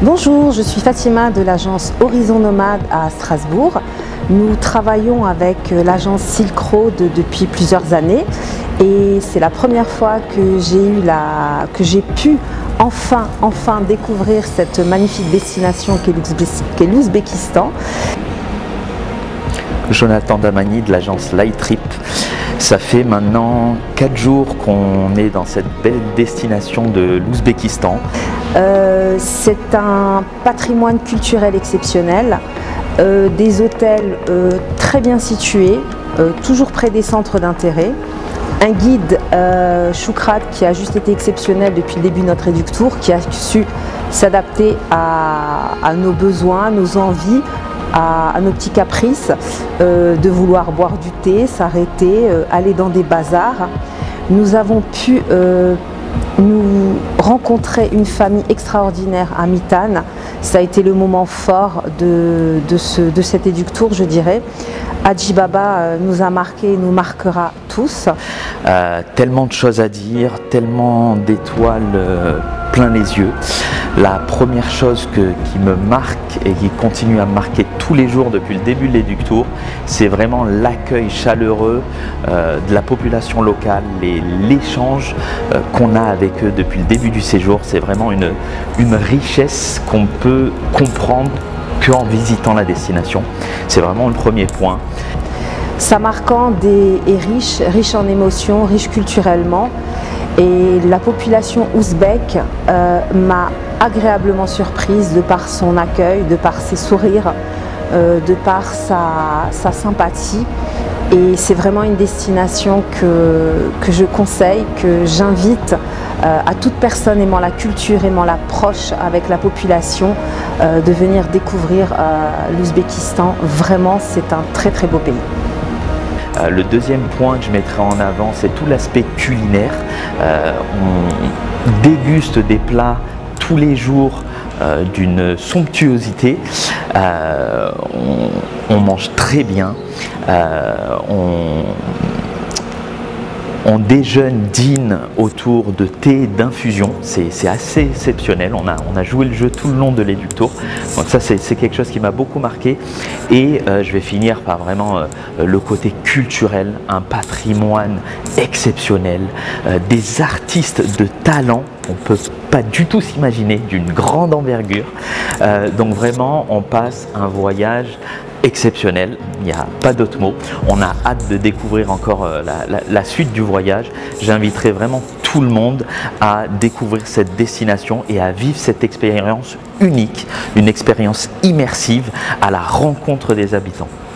Bonjour, je suis Fatima de l'agence Horizon Nomade à Strasbourg. Nous travaillons avec l'agence Silk Road depuis plusieurs années et c'est la première fois que j'ai pu enfin découvrir cette magnifique destination qu'est l'Ouzbékistan. Jonathan Damani de l'agence Light Trip. Ça fait maintenant 4 jours qu'on est dans cette belle destination de l'Ouzbékistan. C'est un patrimoine culturel exceptionnel, des hôtels très bien situés, toujours près des centres d'intérêt. Un guide, Choukrat, qui a juste été exceptionnel depuis le début de notre Eductour, qui a su s'adapter à nos besoins, nos envies, à nos petits caprices, de vouloir boire du thé, s'arrêter, aller dans des bazars. Nous avons pu nous rencontrer une famille extraordinaire à Mitane. Ça a été le moment fort de cet Eductour, je dirais. Hadji Baba nous a marqué et nous marquera tous. Tellement de choses à dire, tellement d'étoiles plein les yeux. La première chose qui me marque et qui continue à me marquer tous les jours depuis le début de l'Eductour, c'est vraiment l'accueil chaleureux de la population locale, l'échange qu'on a avec eux depuis le début du séjour. C'est vraiment une richesse qu'on peut comprendre qu'en visitant la destination. C'est vraiment le premier point. Samarcande est riche en émotions, riche culturellement. Et la population ouzbèque m'a agréablement surprise de par son accueil, de par ses sourires, de par sa sympathie. Et c'est vraiment une destination que je conseille, que j'invite à toute personne aimant la culture, aimant l'approche avec la population, de venir découvrir l'Ouzbékistan. Vraiment, c'est un très très beau pays. Le deuxième point que je mettrai en avant, c'est tout l'aspect culinaire. On déguste des plats tous les jours d'une somptuosité. On mange très bien. On déjeune, dîne autour de thé, d'infusion. C'est assez exceptionnel. On a joué le jeu tout le long de l'Eductour. Donc ça, c'est quelque chose qui m'a beaucoup marqué. Et je vais finir par vraiment le côté culturel, un patrimoine exceptionnel, des artistes de talent qu'on ne peut pas du tout s'imaginer, d'une grande envergure. Donc vraiment, on passe un voyage exceptionnel, il n'y a pas d'autre mot. On a hâte de découvrir encore la suite du voyage. J'inviterai vraiment tout le monde à découvrir cette destination et à vivre cette expérience unique, une expérience immersive à la rencontre des habitants.